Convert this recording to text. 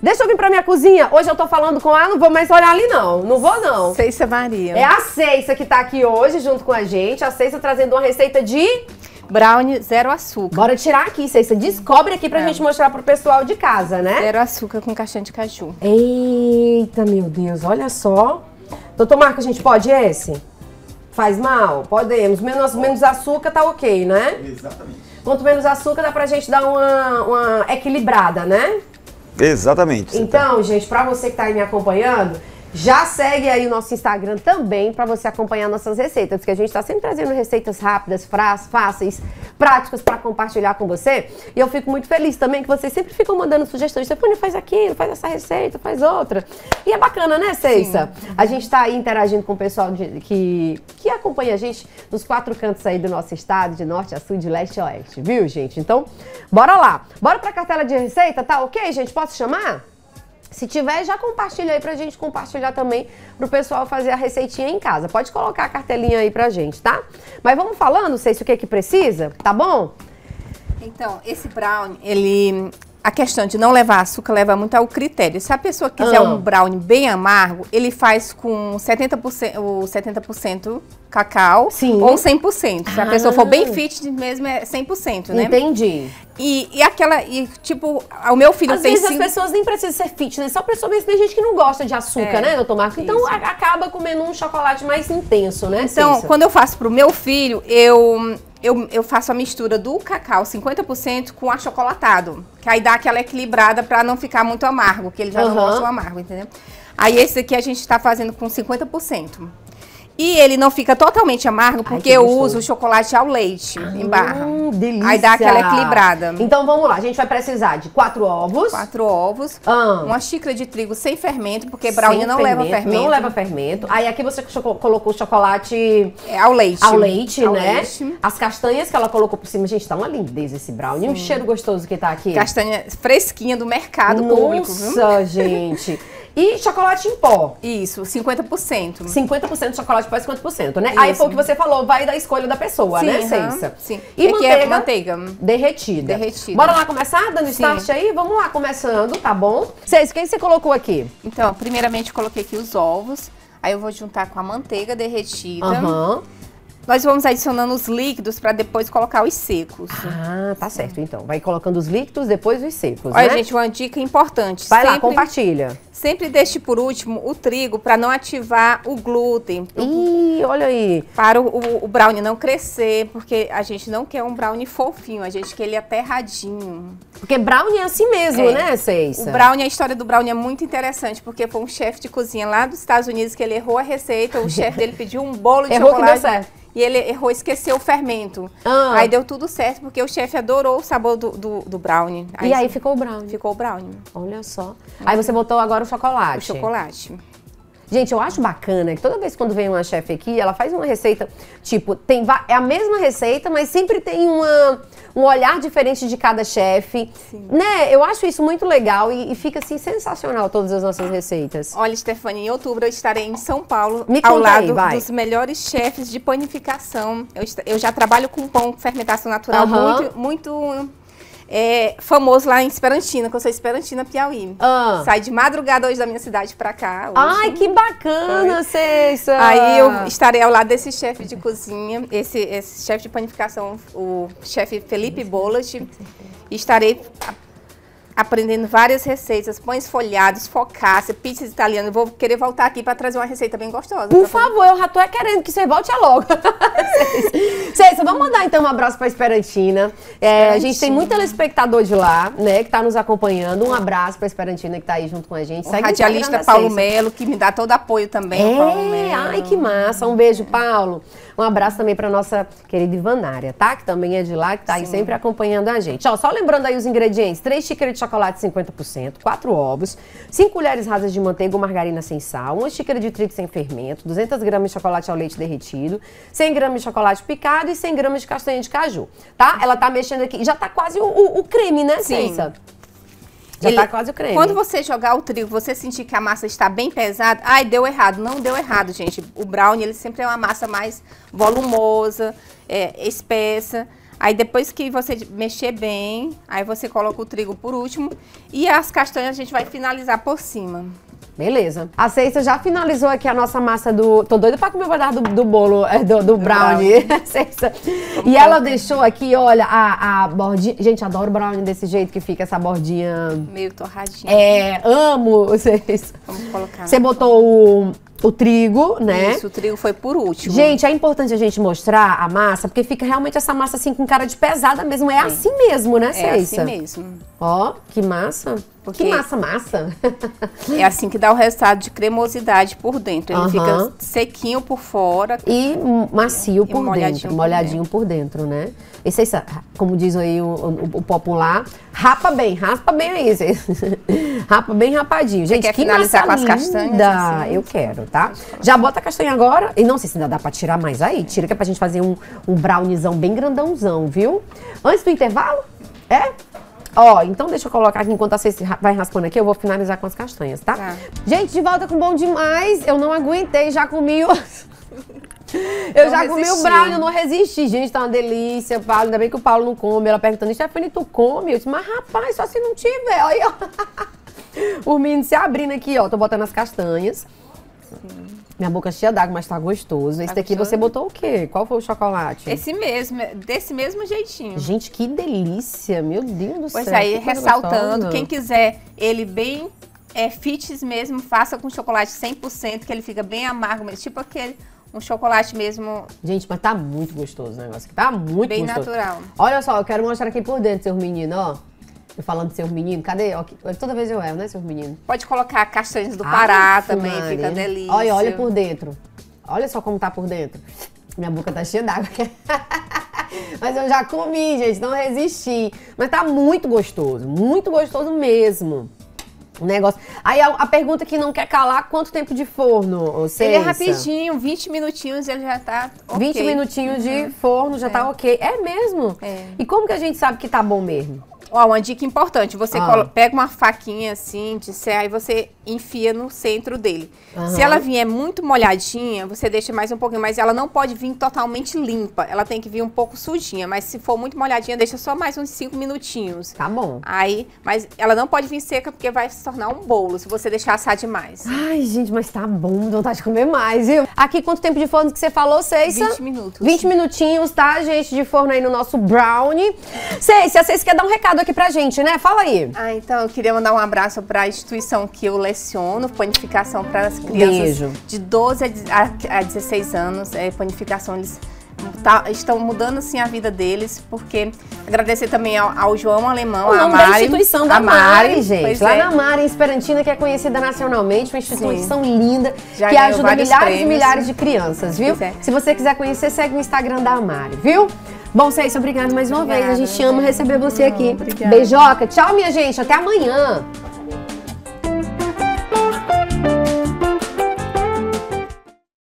Deixa eu vir pra minha cozinha. Hoje eu tô falando com ela, não vou mais olhar ali não. Não vou não. Ceissa Maria. É a Ceissa que tá aqui hoje junto com a gente. A Ceissa trazendo uma receita de... brownie zero açúcar. Bora tirar aqui, Ceissa. Descobre aqui pra gente mostrar pro pessoal de casa, né? Zero açúcar com castanha de caju. Eita, meu Deus, olha só. Doutor Marco, a gente pode esse? Faz mal? Podemos. Menos açúcar tá ok, né? Exatamente. Quanto menos açúcar dá pra gente dar uma equilibrada, né? Exatamente. Então, gente, pra você que tá aí me acompanhando, já segue aí o nosso Instagram também para você acompanhar nossas receitas, porque a gente tá sempre trazendo receitas rápidas, fáceis, práticas para compartilhar com você. E eu fico muito feliz também que vocês sempre ficam mandando sugestões. Stefania, faz aquilo, faz essa receita, faz outra. E é bacana, né, Ceissa? A gente tá aí interagindo com o pessoal que acompanha a gente nos 4 cantos aí do nosso estado, de norte a sul, de leste a oeste, viu, gente? Então, bora lá. Bora pra cartela de receita, tá ok, gente? Posso chamar? Se tiver, já compartilha aí pra gente compartilhar também pro pessoal fazer a receitinha em casa. Pode colocar a cartelinha aí pra gente, tá? Mas vamos falando, sei se o que precisa, tá bom? Então, esse brownie, a questão de não levar açúcar leva muito ao critério. Se a pessoa quiser um brownie bem amargo, ele faz com 70% cacau. Sim. Ou 100%. Se a pessoa for bem fit mesmo, é 100%, né? Entendi. Tipo, o meu filho Às tem vezes as pessoas nem precisam ser fitness, só pessoa mesmo, tem gente que não gosta de açúcar, né, doutor Marcos? Então acaba comendo um chocolate mais intenso, né, Então, Cissa? quando eu faço pro meu filho, eu faço a mistura do cacau 50% com achocolatado, que aí dá aquela equilibrada pra não ficar muito amargo, que ele já não gosta do amargo, entendeu? Aí esse aqui a gente tá fazendo com 50%. E ele não fica totalmente amargo, porque eu uso o chocolate ao leite em barra. Delícia. Aí dá aquela equilibrada. Então vamos lá, a gente vai precisar de 4 ovos. 4 ovos, uma xícara de trigo sem fermento, porque brownie não leva fermento. Não leva fermento. Aí aqui você colocou o chocolate ao leite. Ao leite, ao né? Leite. As castanhas que ela colocou por cima. Gente, tá uma lindeza esse brownie. Um cheiro gostoso que tá aqui. Castanha fresquinha do mercado público, viu? Nossa, gente. E chocolate em pó. Isso, 50%. 50% de chocolate em pó e 50%, né? Isso. Aí foi o que você falou, vai da escolha da pessoa, né, Ceissa? Sim. E aqui é manteiga derretida. Derretida. Bora lá começar, dando start aí? Vamos lá, começando, tá bom? Ceissa, o que você colocou aqui? Então, primeiramente eu coloquei aqui os ovos. Aí eu vou juntar com a manteiga derretida. Nós vamos adicionando os líquidos para depois colocar os secos. Ah, tá certo. Então, vai colocando os líquidos, depois os secos, Olha, né? gente, uma dica importante. Vai lá, compartilha. Sempre deixe por último o trigo para não ativar o glúten. Ih, olha aí. Para o brownie não crescer, porque a gente não quer um brownie fofinho, a gente quer ele aterradinho. Porque brownie é assim mesmo, né, Ceissa? O brownie, a história do brownie é muito interessante, porque foi um chefe de cozinha lá dos Estados Unidos que ele errou a receita, o chefe dele pediu um bolo de chocolate. Que deu certo. E ele errou, esqueceu o fermento. Aí deu tudo certo, porque o chefe adorou o sabor do brownie. E aí ficou o brownie. Ficou o brownie. Olha só. Aí você botou agora o chocolate. O chocolate. Gente, eu acho bacana que toda vez quando vem uma chefe aqui, ela faz uma receita, tipo, é a mesma receita, mas sempre tem um olhar diferente de cada chefe, né? Eu acho isso muito legal e fica, assim, sensacional todas as nossas receitas. Olha, Stefania, em outubro eu estarei em São Paulo, ao lado dos melhores chefes de panificação. Eu já trabalho com pão com fermentação natural muito famoso lá em Esperantina, que eu sou Esperantina, Piauí. Sai de madrugada hoje da minha cidade pra cá. Hoje. Ai, que bacana, Ceissa! Aí eu estarei ao lado desse chefe de cozinha, esse chefe de panificação, o chefe Felipe Bolat. Estarei aprendendo várias receitas, pães folhados, focaccia, pizzas italianas. Vou querer voltar aqui para trazer uma receita bem gostosa. Por favor, eu já tô querendo que você volte logo. Ceissa, vamos mandar então um abraço para Esperantina. A gente tem muito telespectador de lá, né, que tá nos acompanhando. Um abraço para Esperantina que tá aí junto com a gente. O radialista Paulo Melo, que me dá todo apoio também. Paulo Melo. Ai, que massa. Um beijo, Paulo. Um abraço também para nossa querida Ivanária, tá? Que também é de lá, que tá aí sempre acompanhando a gente. Ó, só lembrando aí os ingredientes: 3 xícaras de chocolate 50%, 4 ovos, 5 colheres rasas de manteiga ou margarina sem sal, 1 xícara de trigo sem fermento, 200 gramas de chocolate ao leite derretido, 100 gramas de chocolate picado e 100 gramas de castanha de caju, tá? Ela tá mexendo aqui, já tá quase o creme, né, Ceissa? Já tá quase o creme. Quando você jogar o trigo, você sentir que a massa está bem pesada, ai, deu errado. Não deu errado, gente. O brownie, ele sempre é uma massa mais volumosa, espessa. Aí depois que você mexer bem, aí você coloca o trigo por último e as castanhas a gente vai finalizar por cima. Beleza. A Ceissa já finalizou aqui a nossa massa do... Tô doida pra comer o pedaço do bolo, do brownie. Ceissa. E ela deixou aqui, olha, a bordinha... Gente, adoro brownie desse jeito que fica essa bordinha... Meio torradinha. Amo, Ceissa. Vamos colocar. Você botou o trigo, né? Isso, o trigo foi por último. Gente, é importante a gente mostrar a massa, porque fica realmente essa massa assim com cara de pesada mesmo. É assim mesmo, né, Ceissa? É assim mesmo. Ó, que massa. Porque que massa. É assim que dá o resultado de cremosidade por dentro. Ele fica sequinho por fora. E macio por molhadinho dentro. Molhadinho por dentro, né? E Ceissa, como diz aí o popular, raspa bem aí, Ceissa. Rapa bem rapadinho. Gente, quer que finalizar massa com as castanhas? linda. Assim? Eu quero, tá? Já bota a castanha agora. E não sei se ainda dá pra tirar mais aí. Tira que é pra gente fazer um brownizão bem grandãozão, viu? Antes do intervalo? Ó, então deixa eu colocar aqui, enquanto você vai raspando aqui, eu vou finalizar com as castanhas, tá? Gente, de volta com Bom Demais. Eu não aguentei, já comi o... Eu já comi o brownie, eu não resisti. Gente, tá uma delícia, Paulo. Ainda bem que o Paulo não come. Ela perguntando, Stephanie, tu come? Eu disse, mas rapaz, só se não tiver. Aí, ó. O menino se abrindo aqui, ó. Tô botando as castanhas. Sim. Minha boca cheia d'água, mas tá gostoso. Esse daqui você botou o quê? Qual foi o chocolate? Esse mesmo, desse mesmo jeitinho. Gente, que delícia. Meu Deus do céu. Pois aí, ressaltando, quem quiser ele bem fitness mesmo, faça com chocolate 100%, que ele fica bem amargo mesmo. Tipo aquele, um chocolate mesmo. Gente, mas tá muito gostoso o negócio aqui. Tá muito bem gostoso. Bem natural. Olha só, eu quero mostrar aqui por dentro, seus meninos, ó. Eu falando de seus meninos, cadê? Toda vez eu erro, né, seus meninos? Pode colocar castanhas do Pará também, fica delícia. Olha por dentro. Olha só como tá por dentro. Minha boca tá cheia d'água. Mas eu já comi, gente, não resisti. Mas tá muito gostoso mesmo. O negócio. Aí a pergunta que não quer calar, quanto tempo de forno, Ceissa? Ele é rapidinho, 20 minutinhos ele já tá ok. 20 minutinhos de forno já tá ok. É mesmo? É. E como que a gente sabe que tá bom mesmo? Ó, uma dica importante, você pega uma faquinha assim, de serra, e você enfia no centro dele. Se ela vier muito molhadinha, você deixa mais um pouquinho, mas ela não pode vir totalmente limpa, ela tem que vir um pouco sujinha, mas se for muito molhadinha, deixa só mais uns 5 minutinhos. Tá bom. Aí, mas ela não pode vir seca, porque vai se tornar um bolo, se você deixar assar demais. Ai, gente, mas tá bom, dá vontade de comer mais, viu? Aqui, quanto tempo de forno que você falou, Ceissa? 20 minutos. 20 minutinhos, tá, gente, de forno aí no nosso brownie. Ceissa, vocês querem dar um recado aqui pra gente, né? Fala aí. Então, eu queria mandar um abraço pra instituição que eu leciono, panificação para as crianças de 12 a 16 anos. Panificação, eles estão mudando assim a vida deles, porque agradecer também ao João Alemão, a Mari, da instituição da Mari, gente. Lá na Mari, em Esperantina, que é conhecida nacionalmente, uma instituição linda, que ajuda milhares e milhares de crianças, viu? Se você quiser conhecer, segue o Instagram da Mari, viu? Bom, Ceissa, obrigada mais uma vez. A gente ama receber você aqui. Obrigada. Beijoca. Tchau, minha gente. Até amanhã.